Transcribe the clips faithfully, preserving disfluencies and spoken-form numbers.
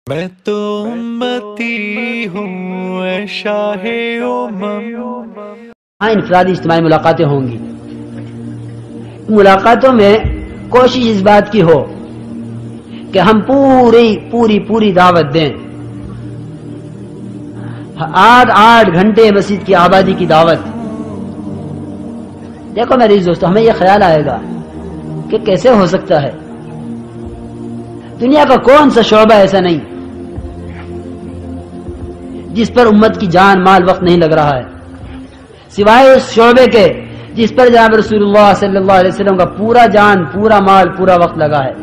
میں تو امتی ہوں اے شاہ امم۔ ہاں انفرادی اجتماعی ملاقاتیں ہوں گی۔ ملاقاتوں میں کوشش اس بات کی ہو کہ ہم پوری پوری پوری دعوت دیں، آٹھ آٹھ گھنٹے مسجد کی آبادی کی دعوت۔ دیکھو میرے دوستو، ہمیں یہ خیال آئے گا کہ کیسے ہو سکتا ہے، دنیا کا کون سا شعبہ ایسا نہیں جس پر امت کی جان مال وقت نہیں لگ رہا ہے، سوائے اس شعبے کے جس پر جناب رسول اللہ صلی اللہ علیہ وسلم کا پورا جان پورا مال پورا وقت لگا ہے۔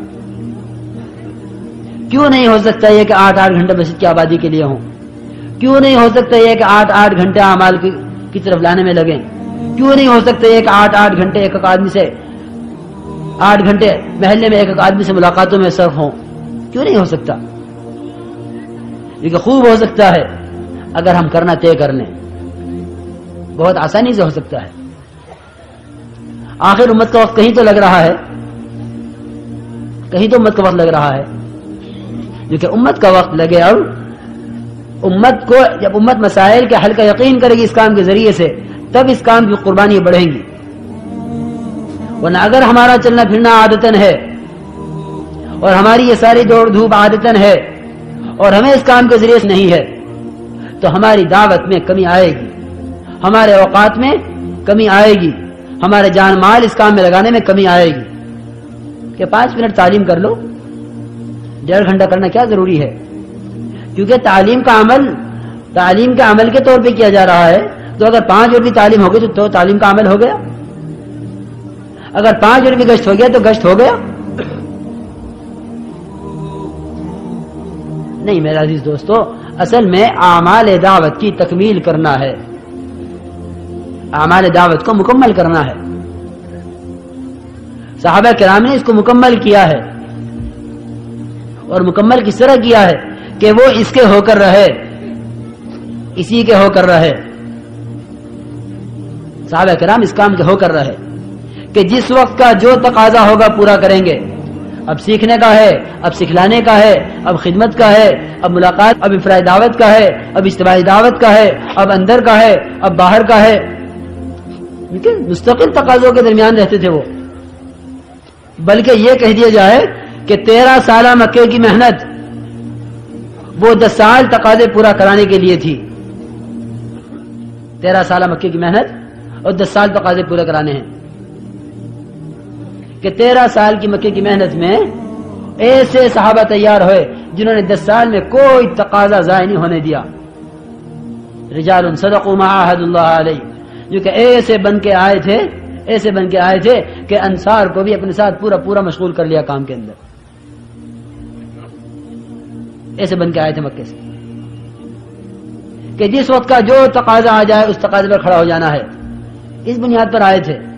کیوں نہیں ہو سکتا یہ کہ آٹھ آٹھ گھنٹے مسجد کی آبادی کے لیے ہوں؟ کیوں نہیں ہو سکتا یہ کہ آٹھ آٹھ گھنٹے اعمال کی طرف لانے میں لگیں؟ کیوں نہیں ہو سکتا یہ کہ آٹھ آٹھ گھنٹے ایک ایک آدمی سے آٹھ گھنٹے محلے میں ایک ایک آدمی سے ملاقاتوں میں صرف ہوں؟ کیوں نہیں ہو سکتا؟ یہ خوب ہو سکتا ہے اگر ہم کرنا طے کر لیں، بہت آسانی سے ہو سکتا ہے۔ آخر امت کا وقت کہیں تو لگ رہا ہے، کہیں تو امت کا وقت لگ رہا ہے، کیونکہ امت کا وقت لگے اور امت کو جب امت مسائل کے حل کا یقین کرے گی اس کام کے ذریعے سے، تب اس کام کی قربانی بڑھیں گی۔ ورنہ اگر ہمارا چلنا پھرنا عادتاً ہے اور ہماری یہ ساری دوڑ دھوپ عادتاً ہے اور ہمیں اس کام کے ذریعے سے نہیں ہے، تو ہماری دعوت میں کمی آئے گی، ہمارے اوقات میں کمی آئے گی، ہمارے جان مال اس کام میں لگانے میں کمی آئے گی۔ کہ پانچ منٹ تعلیم کر لو، ڈیڑھ گھنٹہ کرنا کیا ضروری ہے؟ کیونکہ تعلیم کا عمل تعلیم کے عمل کے طور پہ کیا جا رہا ہے، تو اگر پانچ منٹ بھی تعلیم ہو گئی تو تعلیم کا عمل ہو گیا، اگر پانچ منٹ بھی گشت ہو گیا تو گشت ہو گیا۔ نہیں میرا عزیز دوستو، اصل میں اعمال دعوت کی تکمیل کرنا ہے، اعمال دعوت کو مکمل کرنا ہے۔ صحابہ کرام نے اس کو مکمل کیا ہے، اور مکمل کس طرح کیا ہے کہ وہ اس کے ہو کر رہے، اسی کے ہو کر رہے۔ صحابہ کرام اس کام کے ہو کر رہے کہ جس وقت کا جو تقاضا ہوگا پورا کریں گے۔ اب سیکھنے کا ہے، اب سکھلانے کا ہے، اب خدمت کا ہے، اب ملاقات، اب انفرادی دعوت کا ہے، اب اجتماعی دعوت کا ہے، اب اندر کا ہے، اب باہر کا ہے۔ مستقل تقاضوں کے درمیان رہتے تھے وہ، بلکہ یہ کہہ دیا جائے کہ تیرہ سالہ مکے کی محنت وہ دس سال تقاضے پورا کرانے کے لیے تھی۔ تیرہ سالہ مکے کی محنت اور دس سال تقاضے پورے کرانے ہیں، کہ تیرہ سال کی مکے کی محنت میں ایسے صحابہ تیار ہوئے جنہوں نے دس سال میں کوئی تقاضا ضائع نہیں ہونے دیا۔ رجال صدقوا ما عاهدوا الله علیہ، جو کہ ایسے بن کے آئے تھے ایسے بن کے آئے تھے کہ انصار کو بھی اپنے ساتھ پورا پورا مشغول کر لیا کام کے اندر، ایسے بن کے آئے تھے مکے سے کہ جس وقت کا جو تقاضا آ جائے اس تقاضے پر کھڑا ہو جانا ہے، اس بنیاد پر آئے تھے۔